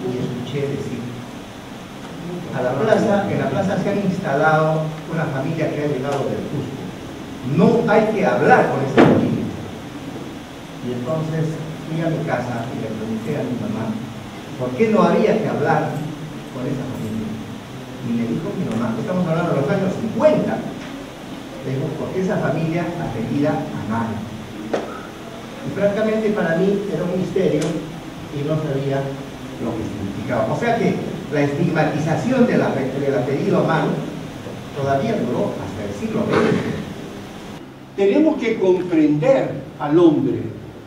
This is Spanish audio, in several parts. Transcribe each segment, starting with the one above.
y escuché decir, en la plaza se han instalado una familia que ha llegado del Cusco. No hay que hablar con esta familia. Y entonces fui a mi casa y le pregunté a mi mamá, ¿por qué no había que hablar con esa familia? Y me dijo mi mamá, estamos hablando de los años 50. Le digo, porque esa familia apellida Amaro. Y francamente para mí era un misterio y no sabía lo que significaba. O sea que la estigmatización del apellido Amaro todavía duró hasta el siglo XX. Tenemos que comprender al hombre,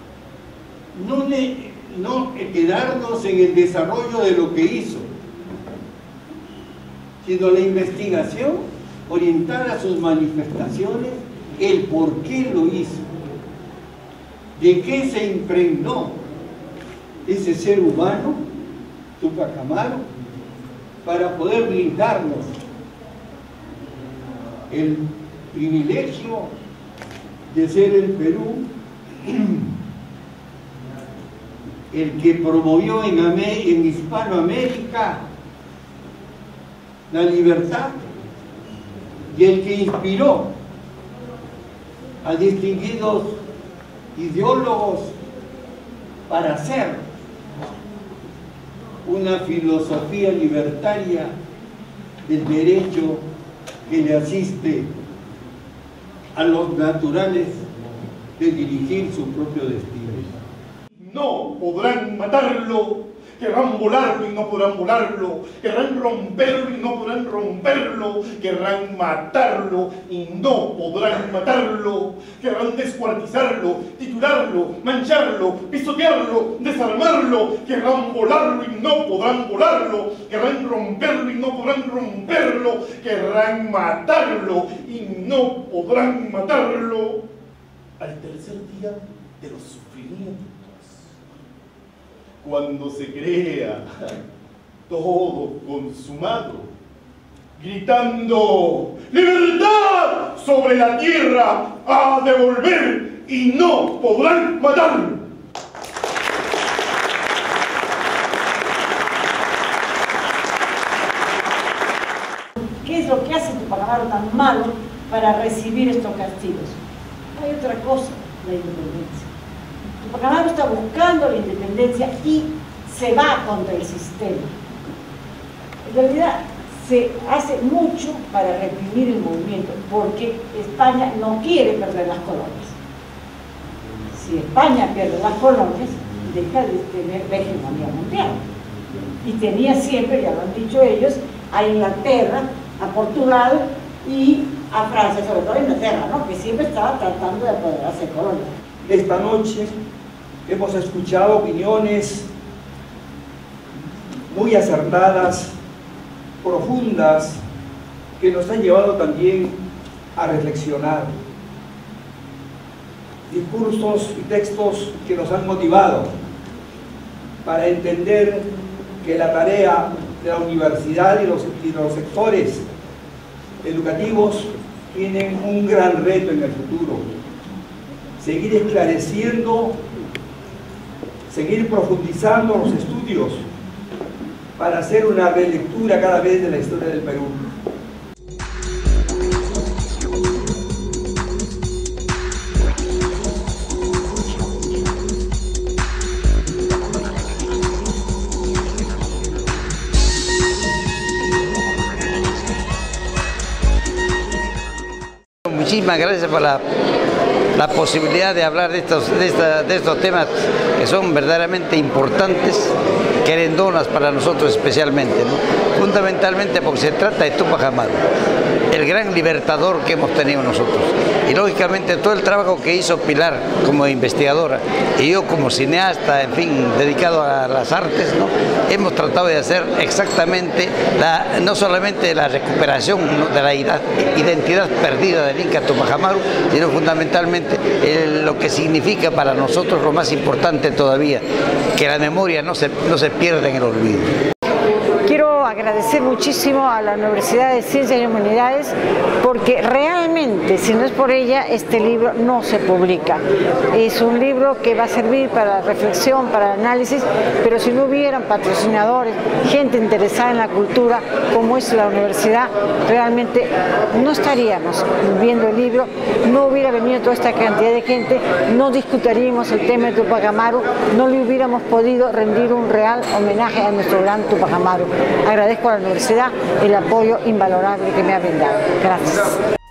no quedarnos en el desarrollo de lo que hizo, sino la investigación, orientar a sus manifestaciones el por qué lo hizo, de qué se impregnó ese ser humano, Túpac Amaru, para poder brindarnos el privilegio de ser el Perú el que promovió en Hispanoamérica la libertad y el que inspiró a distinguidos ideólogos para hacer una filosofía libertaria del derecho que le asiste a los naturales de dirigir su propio destino. No podrán matarlo, querrán volarlo y no podrán volarlo, querrán romperlo y no podrán romperlo, querrán matarlo y no podrán matarlo, querrán descuartizarlo, titularlo, mancharlo, pisotearlo, desarmarlo, querrán volarlo y no podrán volarlo, querrán romperlo y no podrán romperlo, querrán matarlo y no podrán matarlo. Al tercer día de los sufrimientos, cuando se crea todo consumado, gritando ¡libertad sobre la tierra a devolver y no podrán matarlo! ¿Qué es lo que hace Túpac Amaru tan malo para recibir estos castigos? Hay otra cosa, la independencia. Túpac Amaru está buscando la independencia y se va contra el sistema. En realidad se hace mucho para reprimir el movimiento, porque España no quiere perder las colonias. Si España pierde las colonias, deja de tener la hegemonía mundial. Y tenía siempre, ya lo han dicho ellos, a Inglaterra, a Portugal y a Francia, sobre todo a Inglaterra, ¿no?, que siempre estaba tratando de apoderarse de colonias. Esta noche hemos escuchado opiniones muy acertadas, profundas, que nos han llevado también a reflexionar. Discursos y textos que nos han motivado para entender que la tarea de la universidad y los sectores educativos tienen un gran reto en el futuro. Seguir esclareciendo, seguir profundizando los estudios para hacer una relectura cada vez de la historia del Perú. Muchísimas gracias por la posibilidad de hablar de estos temas que son verdaderamente importantes, querendonas para nosotros especialmente, ¿no? Fundamentalmente porque se trata de Túpac Amaru, el gran libertador que hemos tenido nosotros. Y lógicamente todo el trabajo que hizo Pilar como investigadora y yo como cineasta, en fin, dedicado a las artes, ¿no?, hemos tratado de hacer exactamente no solamente la recuperación, ¿no?, de la identidad perdida del Inca Túpac Amaru, sino fundamentalmente lo que significa para nosotros lo más importante todavía, que la memoria no se pierda en el olvido. Quiero quiero agradecer muchísimo a la Universidad de Ciencias y Humanidades porque realmente, si no es por ella, este libro no se publica. Es un libro que va a servir para reflexión, para análisis, pero si no hubieran patrocinadores, gente interesada en la cultura, como es la universidad, realmente no estaríamos viendo el libro, no hubiera venido toda esta cantidad de gente, no discutiríamos el tema de Tupac Amaru, no le hubiéramos podido rendir un real homenaje a nuestro gran Tupac Amaru. Agradezco a la universidad el apoyo invalorable que me ha brindado. Gracias.